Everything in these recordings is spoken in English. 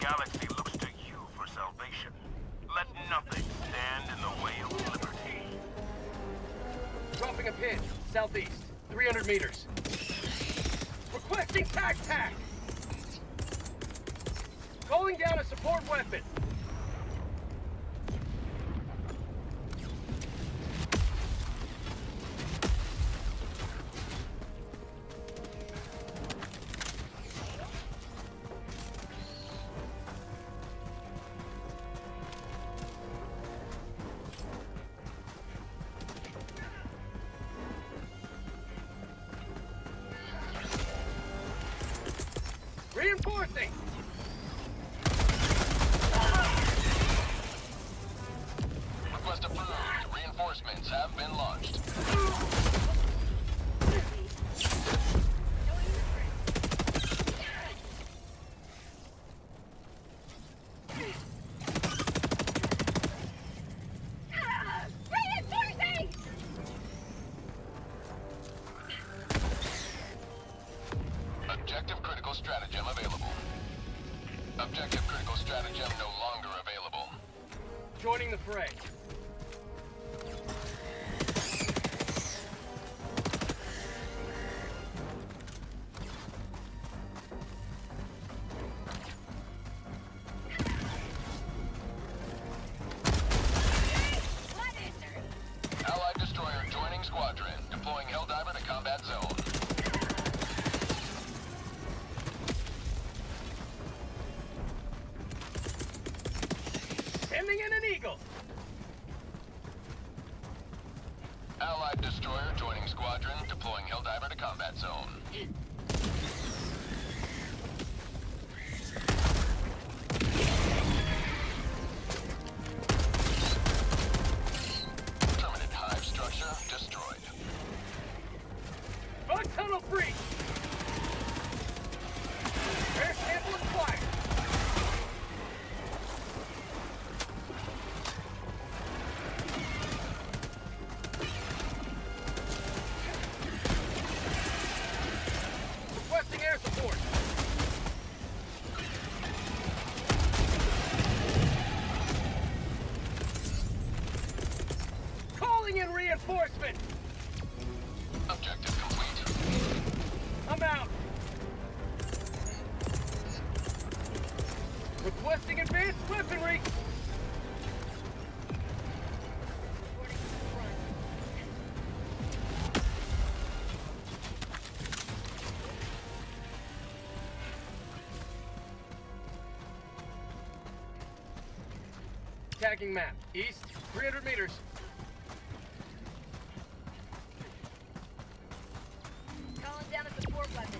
galaxy looks to you for salvation. Let nothing stand in the way of liberty. Dropping a pin, southeast, 300 meters. Requesting tac. Calling down a support weapon. Reinforcing! Request approved. Reinforcements have been launched. Reinforcing! Objective critical stratagem available. Objective critical stratagem no longer available. Joining the fray. Allied destroyer joining squadron. Deploying Helldiver to combat zone. Sending in an Eagle! Allied destroyer joining squadron. Deploying Helldiver to combat zone. Terminate hive structure destroyed. Bug tunnel breach! Air sample acquired! Requesting air support! Calling in reinforcement! Objective complete. I'm out! Requesting advanced weaponry! Tagging map. East, 300 meters. Calling down a support weapon.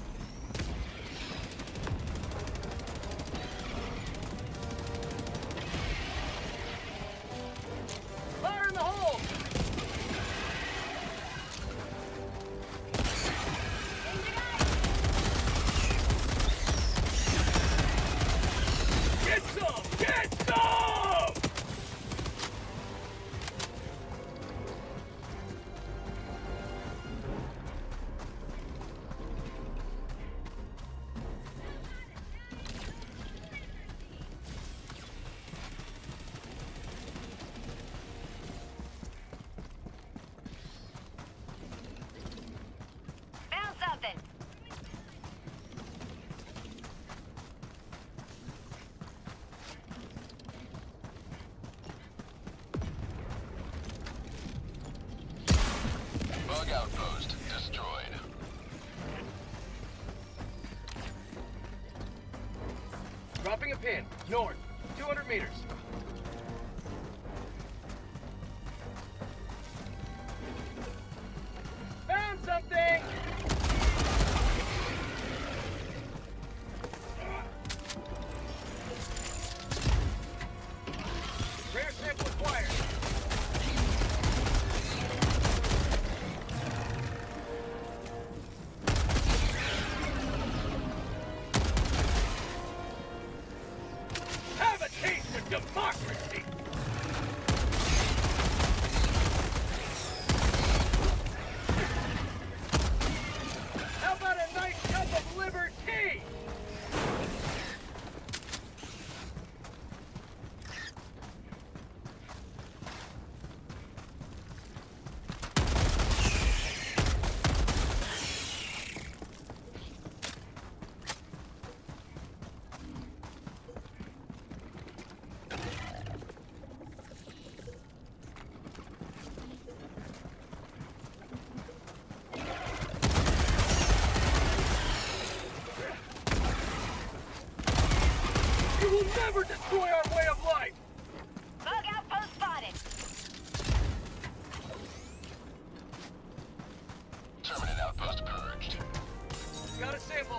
Fire in the hole! Get some! Get some! Found something. Bug outpost destroyed. Dropping a pin. North, 200 meters. Found something! Rare sample acquired. Have a taste of democracy! will never destroy our way of life! Bug outpost spotted. Terminate outpost purged. Got a sample.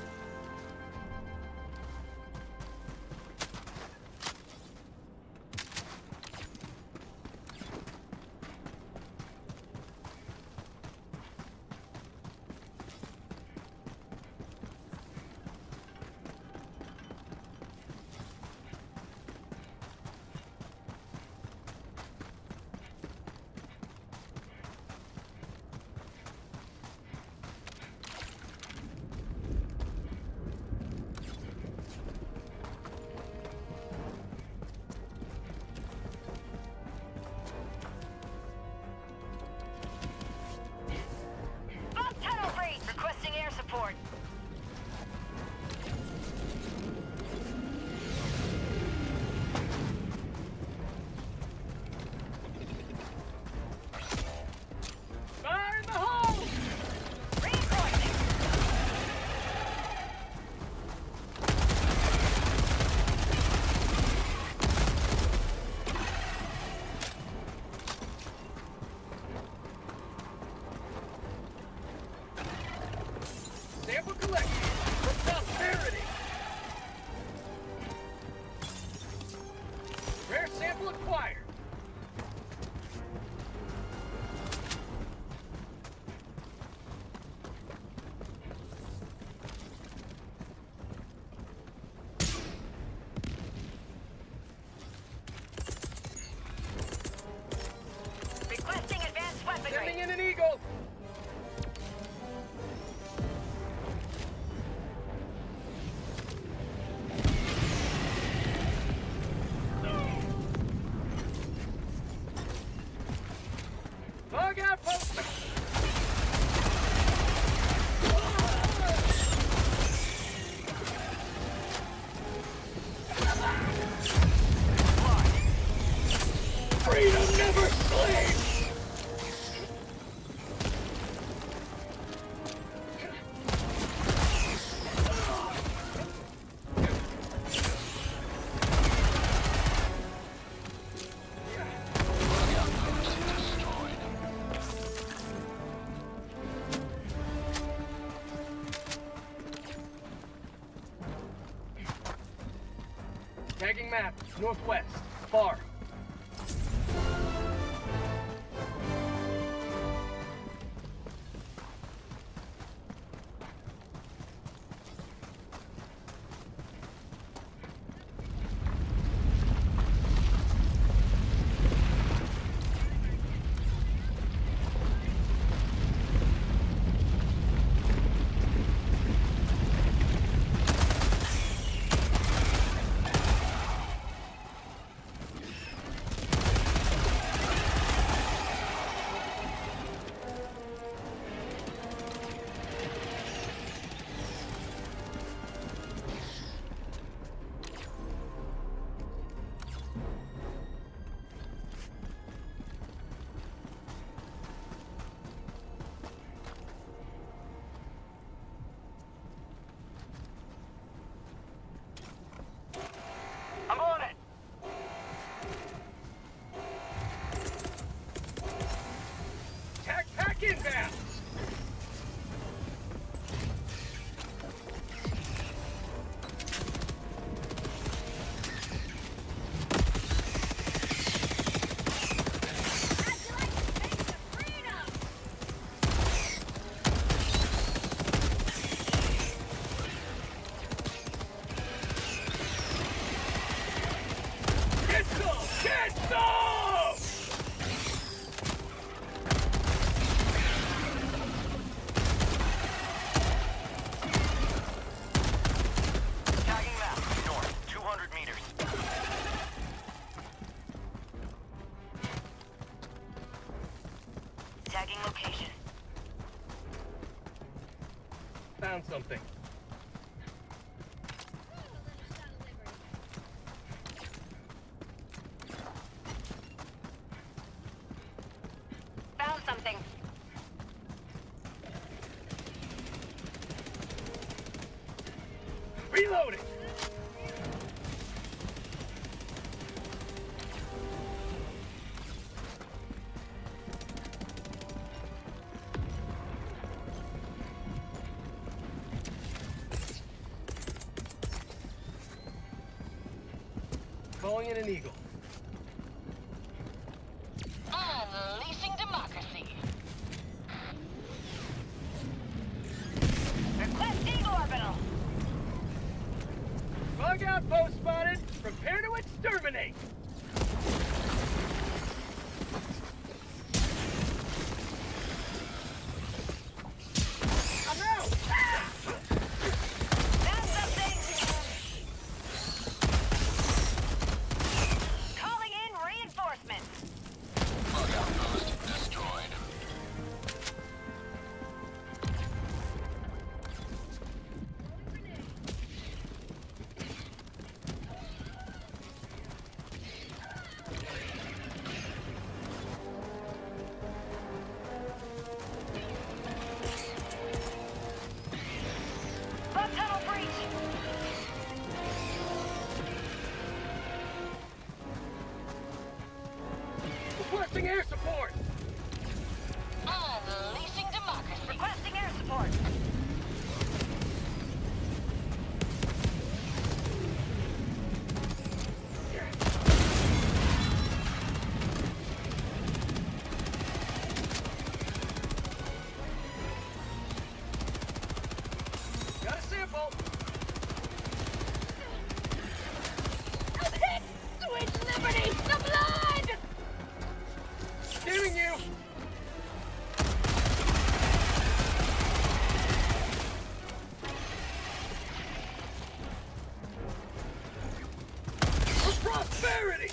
Bug tunnel breach. Requesting air support. Fire in the hole! Reinforcing. Sample collected for prosperity. Rare sample acquired. Requesting advanced weaponry. Sending in an eagle. Bug outpost. Freedom never sleeps! Destroyed. Tagging map, northwest, far. I'm on it! Tac pack inbound! Get some! Get some! Tagging map, north, 200 meters. Tagging location. Found something. Found something. Reloading! Calling in an Eagle. Unleashing democracy. Request Eagle orbital. Bug outpost spotted. Prepare to exterminate. I'm out. Found something. Calling in reinforcements. Bug outpost destroyed. Bug tunnel breach. Requesting air support. Unleashing democracy. Requesting air support. Got a sample. Switch liberty. The blood. Giving you. For prosperity.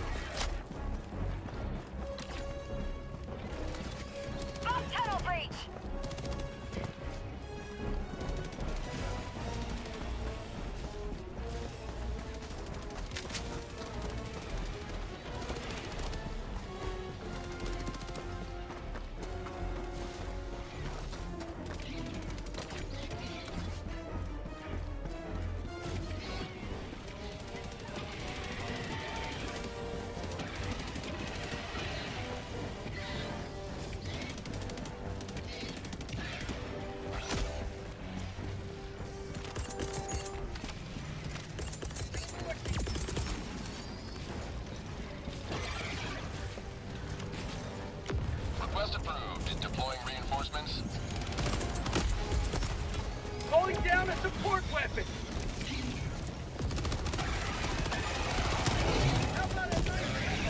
Bug tunnel breach. Request approved. Deploying reinforcements. Calling down a support weapon. How about a nice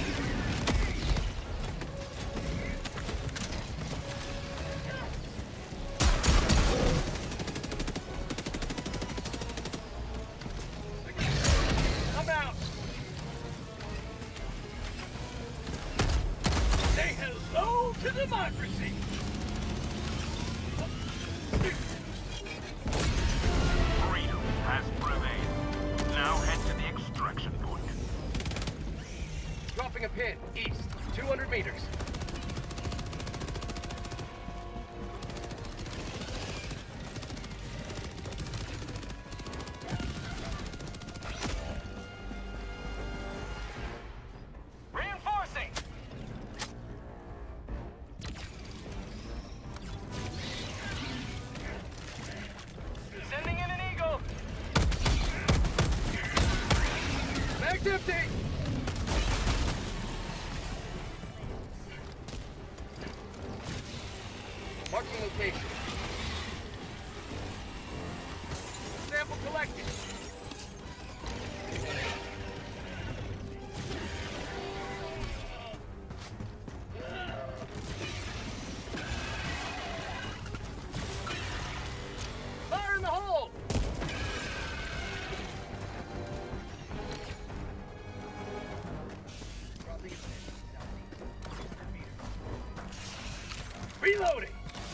I'm out. Say hello to democracy. Freedom has prevailed. Now head to the extraction point. Dropping a pin, east, 200 meters. Reinforcing! Sending in an Eagle! Mag's empty! Marking location. Sample collected. Fire in the hole! Reloading!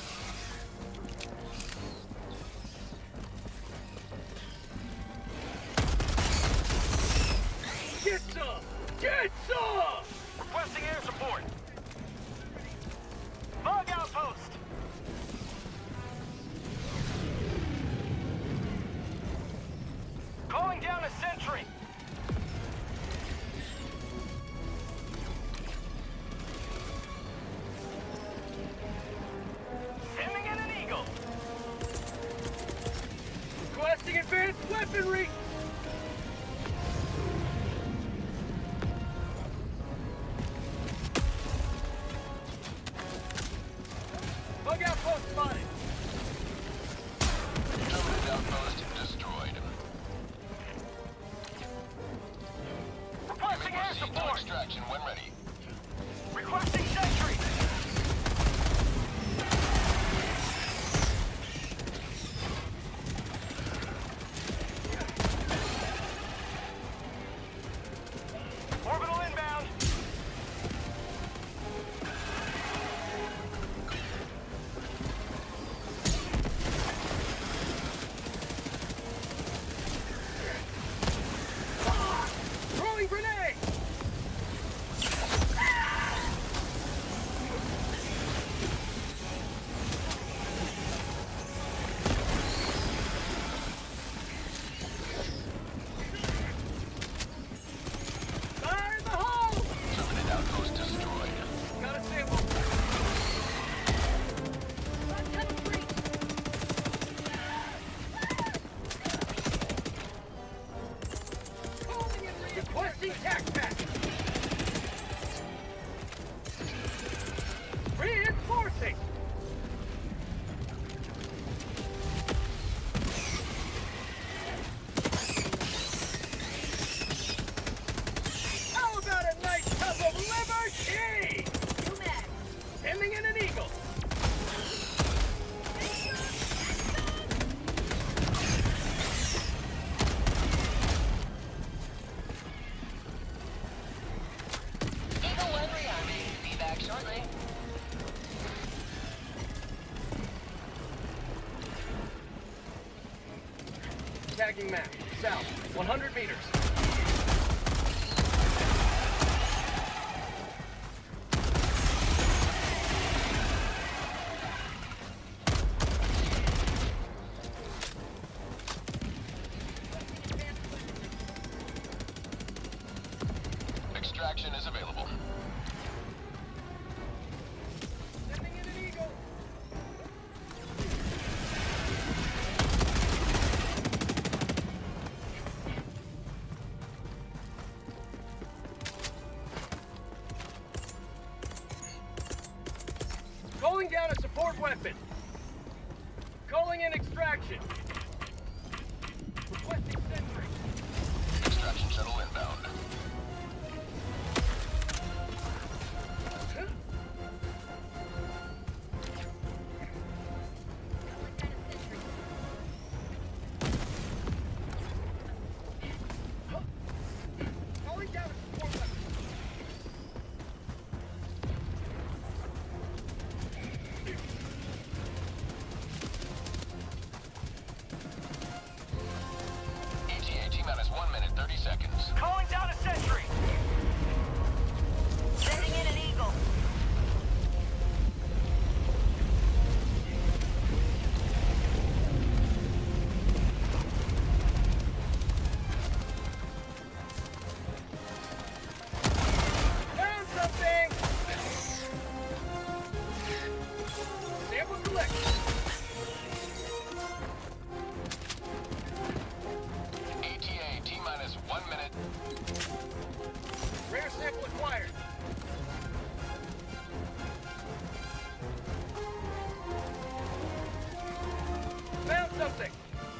Get some! Get some! Requesting air support. Bug outpost. Calling down a sentry! Sending in an Eagle. Requesting advanced weaponry! Proceed to support. extraction when ready. Requesting sentry. Orbital inbound. Throwing grenade! Fire in the hole! Terminate outpost destroyed. Got a sample. Bot tunnel breach. Calling in requesting tac pack. Reinforcing. How about a nice cup of liberty? New mag. Sending in an eagle. Eagle 1 rearming. Be back shortly. Tagging map. South. 100 meters. Extraction is available. Sending in an eagle. Calling down a support weapon. Calling in extraction. Requesting sentry. Extraction shuttle inbound. Calling down a support weapon. ETA T-minus 1 minute 30 seconds. Calling down a sentry. Sending in an eagle. Found something! Sample collection. ETA T-minus 1 minute. Rare sample acquired. Found something!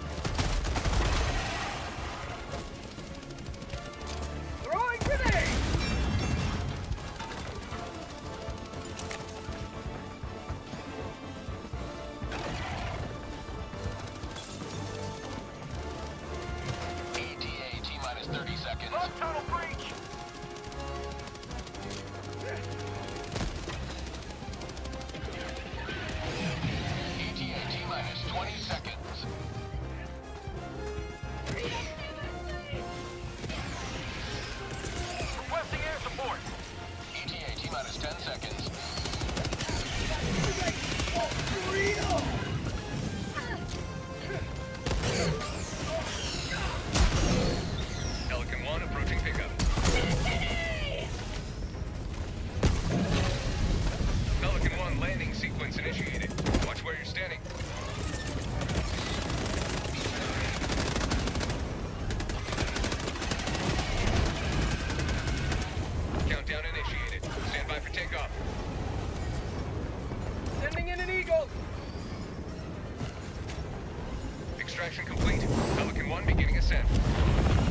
Throwing grenade! ETA T-minus 30 seconds. Bot tunnel breach. ETA T-minus 20 seconds. Requesting air support. ETA T-minus 10 seconds. Pelican 1 approaching pickup. Pelican 1 landing sequence initiated. Watch where you're standing. Countdown initiated. Stand by for takeoff. Sending in an eagle. Extraction complete. Pelican 1 beginning ascent.